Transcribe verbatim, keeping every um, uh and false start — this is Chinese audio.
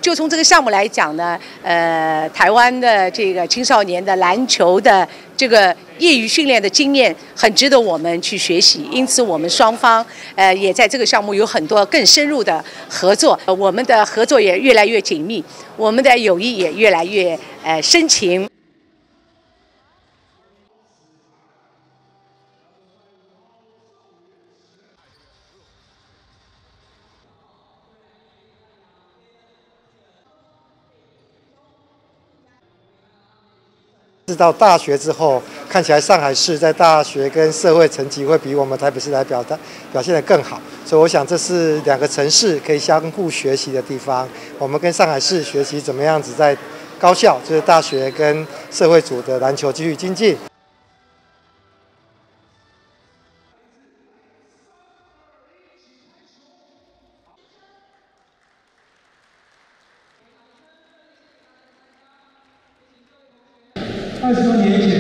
就从这个项目来讲呢，呃，台湾的这个青少年的篮球的这个业余训练的经验很值得我们去学习，因此我们双方呃也在这个项目有很多更深入的合作，呃、我们的合作也越来越紧密，我们的友谊也越来越呃深情。 是到大学之后，看起来上海市在大学跟社会层级会比我们台北市来表达表现得更好，所以我想这是两个城市可以相互学习的地方。我们跟上海市学习怎么样子在高校，就是大学跟社会组的篮球继续精进。 二十多年前。